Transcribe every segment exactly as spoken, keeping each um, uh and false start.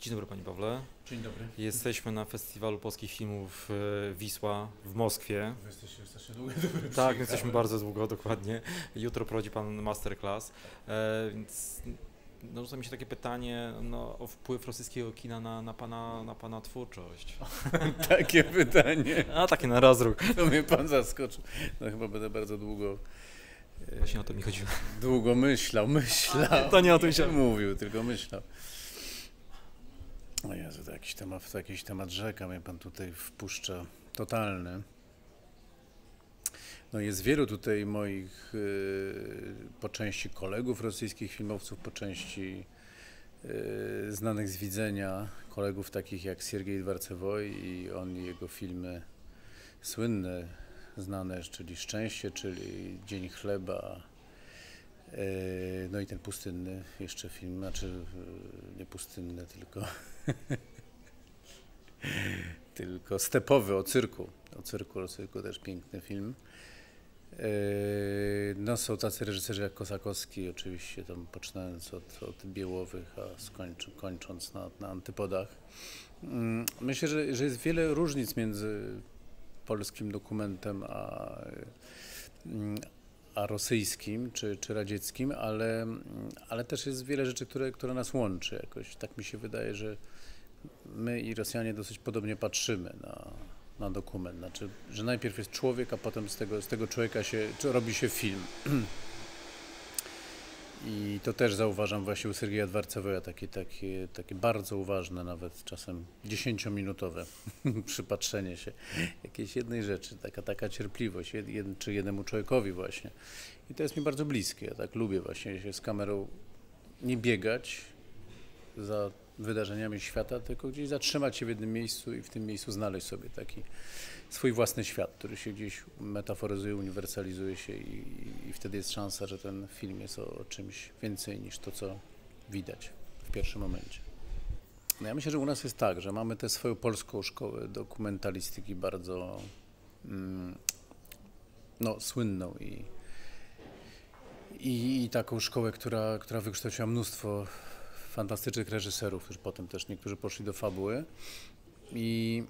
Dzień dobry Panie Pawle. Dzień dobry. Jesteśmy na Festiwalu Polskich Filmów Wisła w Moskwie. Wy jesteście strasznie długo. Tak, jesteśmy bardzo długo, dokładnie. Jutro prowadzi Pan masterclass, e, więc no, rzuca mi się takie pytanie no, o wpływ rosyjskiego kina na, na, pana, na Pana twórczość. Takie pytanie. A, takie na rozruch. To mnie Pan zaskoczył. No chyba będę bardzo długo... Właśnie o to mi chodziło. Długo myślał, myślał. To nie o tym się mówił, tylko myślał. O Jezu, to jakiś temat, to jakiś temat rzeka mnie Pan tutaj wpuszcza. Totalny. No jest wielu tutaj moich y, po części kolegów rosyjskich filmowców, po części y, znanych z widzenia, kolegów takich jak Siergiej Dwarcewoj i on i jego filmy słynne, znane, czyli Szczęście, czyli Dzień chleba, y, no i ten pustynny jeszcze film, znaczy y, nie pustynny, tylko tylko stepowy, o cyrku, o cyrku, o cyrku też piękny film. No są tacy reżyserzy jak Kosakowski, oczywiście tam poczynając od, od Biełowych, a skończy, kończąc na, na Antypodach. Myślę, że, że jest wiele różnic między polskim dokumentem a, a rosyjskim czy, czy radzieckim, ale, ale też jest wiele rzeczy, które, które nas łączy jakoś. Tak mi się wydaje, że my i Rosjanie dosyć podobnie patrzymy na na dokument, znaczy, że najpierw jest człowiek, a potem z tego, z tego człowieka się, robi się film. I to też zauważam właśnie u Siergieja Dwarcewoja, takie, takie, takie bardzo uważne, nawet czasem dziesięciominutowe przypatrzenie się jakiejś jednej rzeczy, taka, taka cierpliwość, jed, jed, czy jednemu człowiekowi właśnie. I to jest mi bardzo bliskie, ja tak lubię właśnie się z kamerą nie biegać za wydarzeniami świata, tylko gdzieś zatrzymać się w jednym miejscu i w tym miejscu znaleźć sobie taki swój własny świat, który się gdzieś metaforyzuje, uniwersalizuje się i, i wtedy jest szansa, że ten film jest o, o czymś więcej niż to, co widać w pierwszym momencie. No ja myślę, że u nas jest tak, że mamy tę swoją polską szkołę dokumentalistyki bardzo mm, no, słynną i, i, i taką szkołę, która, która wykształciła mnóstwo fantastycznych reżyserów, którzy potem też niektórzy poszli do fabuły i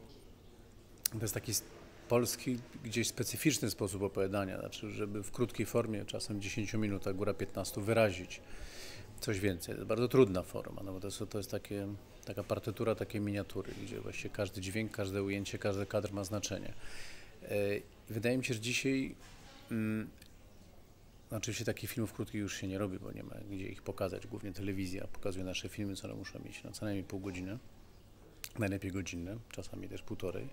to jest taki polski, gdzieś specyficzny sposób opowiadania, znaczy, żeby w krótkiej formie, czasem dziesięć minut, a góra piętnaście, wyrazić coś więcej. To jest bardzo trudna forma, no bo to jest, to jest takie, taka partytura takiej miniatury, gdzie właściwie każdy dźwięk, każde ujęcie, każdy kadr ma znaczenie. Wydaje mi się, że dzisiaj mm, oczywiście takich filmów krótkich już się nie robi, bo nie ma gdzie ich pokazać. Głównie telewizja pokazuje nasze filmy, co one muszą mieć no, co najmniej pół godziny, najlepiej godzinne, czasami też półtorej.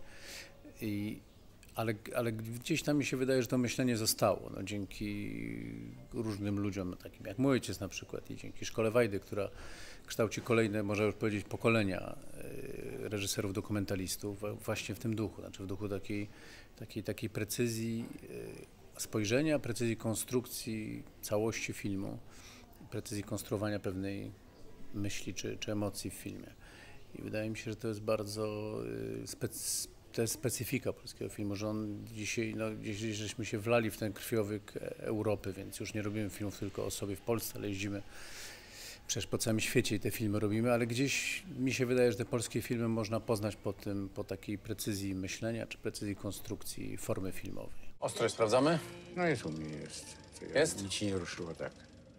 I, ale, ale gdzieś tam mi się wydaje, że to myślenie zostało. No, dzięki różnym ludziom, takim jak mój ojciec na przykład i dzięki Szkole Wajdy, która kształci kolejne, można już powiedzieć, pokolenia reżyserów, dokumentalistów właśnie w tym duchu, znaczy w duchu takiej, takiej, takiej precyzji spojrzenia, precyzji konstrukcji całości filmu, precyzji konstruowania pewnej myśli czy, czy emocji w filmie. I wydaje mi się, że to jest bardzo spec, to jest specyfika polskiego filmu, że on dzisiaj, no gdzieś żeśmy się wlali w ten krwiowyk Europy, więc już nie robimy filmów tylko o sobie w Polsce, ale jeździmy przecież po całym świecie i te filmy robimy, ale gdzieś mi się wydaje, że te polskie filmy można poznać po tym, po takiej precyzji myślenia, czy precyzji konstrukcji formy filmowej. Ostrość sprawdzamy? No jest u mnie, jest. Ja Jest? Nic ci nie ruszyło, tak.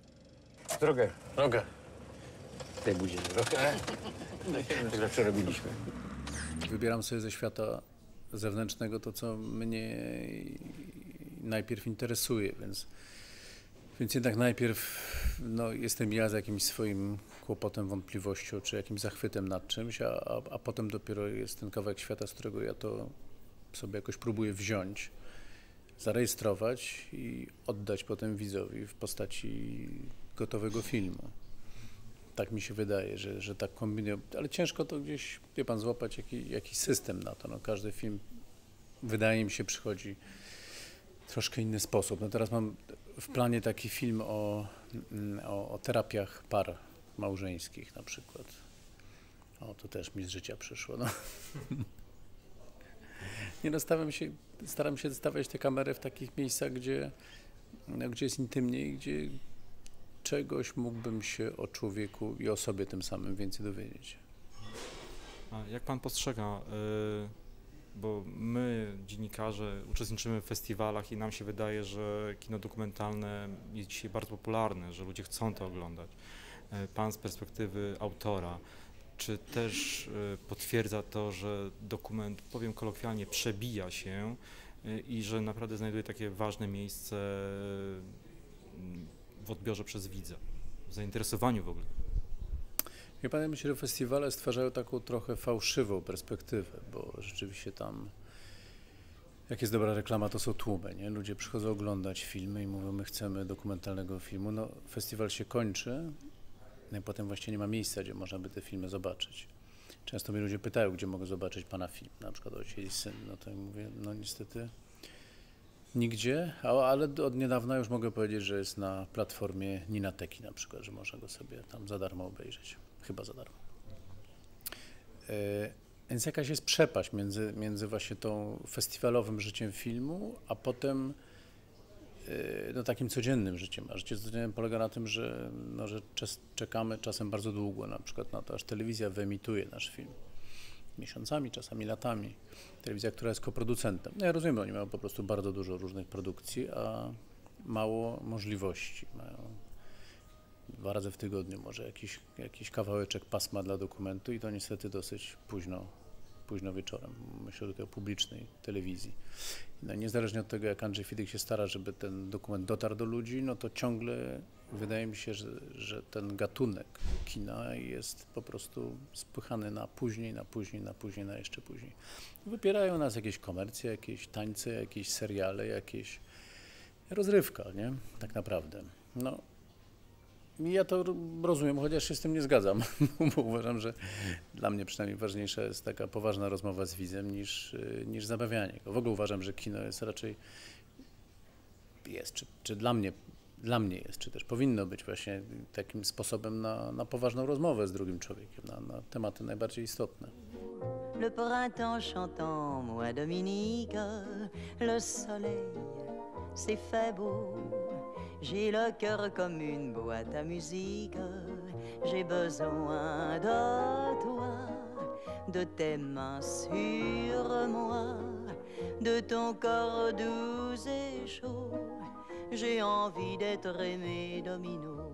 Drogę. Drogę. Tej budzie drogę. Tak zawsze robiliśmy. Wybieram sobie ze świata zewnętrznego to, co mnie najpierw interesuje, więc, więc jednak najpierw no, jestem ja z jakimś swoim kłopotem, wątpliwością, czy jakimś zachwytem nad czymś, a, a, a potem dopiero jest ten kawałek świata, z którego ja to sobie jakoś próbuję wziąć, zarejestrować i oddać potem widzowi w postaci gotowego filmu. Tak mi się wydaje, że, że tak kombinuję, ale ciężko to gdzieś, wie pan, złapać jakiś, jakiś system na to. No, każdy film, wydaje mi się, przychodzi w troszkę inny sposób. No, teraz mam w planie taki film o, o, o terapiach par małżeńskich na przykład. O, to też mi z życia przyszło. No. Nie no, staram się, staram się stawiać tę kamerę w takich miejscach, gdzie, no, gdzie jest intymniej, gdzie czegoś mógłbym się o człowieku i o sobie tym samym więcej dowiedzieć. A jak pan postrzega, y, bo my, dziennikarze, uczestniczymy w festiwalach i nam się wydaje, że kino dokumentalne jest dzisiaj bardzo popularne, że ludzie chcą to oglądać. Y, Pan z perspektywy autora, czy też y, potwierdza to, że dokument, powiem kolokwialnie, przebija się y, i że naprawdę znajduje takie ważne miejsce y, w odbiorze przez widza, w zainteresowaniu w ogóle? Ja pamiętam, myślę, że festiwale stwarzają taką trochę fałszywą perspektywę, bo rzeczywiście tam, jak jest dobra reklama, to są tłumy, nie? Ludzie przychodzą oglądać filmy i mówią, my chcemy dokumentalnego filmu. No, festiwal się kończy, no i potem właściwie nie ma miejsca, gdzie można by te filmy zobaczyć. Często mnie ludzie pytają, gdzie mogę zobaczyć pana film, na przykład Ojciec i Syn. No to ja mówię, no niestety nigdzie, ale od niedawna już mogę powiedzieć, że jest na platformie Ninateki na przykład, że można go sobie tam za darmo obejrzeć. Chyba za darmo. Yy, więc jakaś jest przepaść między, między właśnie tą festiwalowym życiem filmu, a potem yy, no, takim codziennym życiem. A życie codzienne polega na tym, że, no, że czas, czekamy czasem bardzo długo, na przykład na to, aż telewizja wyemituje nasz film. Miesiącami, czasami latami. Telewizja, która jest koproducentem. No ja rozumiem, oni mają po prostu bardzo dużo różnych produkcji, a mało możliwości. Mają dwa razy w tygodniu może jakiś, jakiś kawałeczek pasma dla dokumentu i to niestety dosyć późno, późno wieczorem. Myślę tutaj o publicznej telewizji. No, niezależnie od tego, jak Andrzej Fidyk się stara, żeby ten dokument dotarł do ludzi, no to ciągle wydaje mi się, że, że ten gatunek kina jest po prostu spychany na później, na później, na później, na jeszcze później. Wypierają nas jakieś komercje, jakieś tańce, jakieś seriale, jakieś rozrywka, nie? Tak naprawdę. No. Ja to rozumiem, chociaż się z tym nie zgadzam, bo uważam, że dla mnie przynajmniej ważniejsza jest taka poważna rozmowa z widzem niż, niż zabawianie go. W ogóle uważam, że kino jest raczej, jest, czy, czy dla mnie, dla mnie jest, czy też powinno być właśnie takim sposobem na, na poważną rozmowę z drugim człowiekiem, na, na tematy najbardziej istotne. Le printemps chantant, moi Dominique, le soleil s'est fait beau. J'ai le cœur comme une boîte à musique, j'ai besoin de toi, de tes mains sur moi, de ton corps doux et chaud. J'ai envie d'être aimé, Domino,